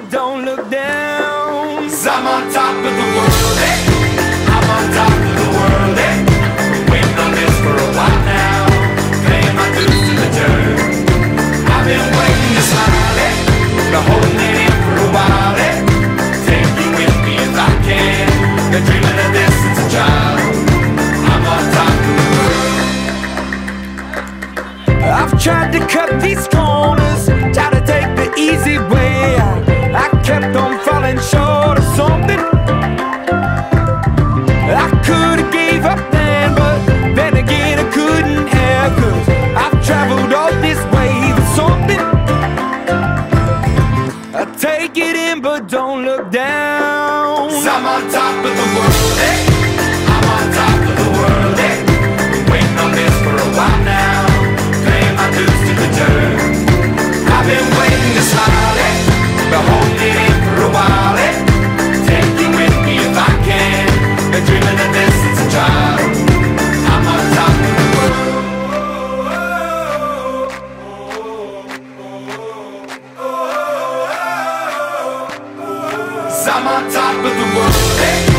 but don't look down. 'Cause I'm on top of the world, eh? I'm on top of the world, eh? Been waiting on this for a while now, paying my dues to the dirt. I've been waiting to smile, eh? Been holding it in for a while, eh? Take you with me if I can. Been dreaming of this since a child. I'm on top of the world. I've tried to cut these corners, try to take the easy way out. I kept on falling short of something. I could've gave up then, but then again I couldn't have, 'cause I've traveled all this way for something. I take it in but don't look down. 'Cause I'm on top of the world, eh? I'm on top of the world, eh? Been waiting on this for a while now, paying my dues to the dirt. I've been waiting to smile, eh? Been holding it in for a while, eh? Take you with me if I can. Been dreaming of this since a child. I'm on top of the world. 'Cause I'm on top of the world, eh?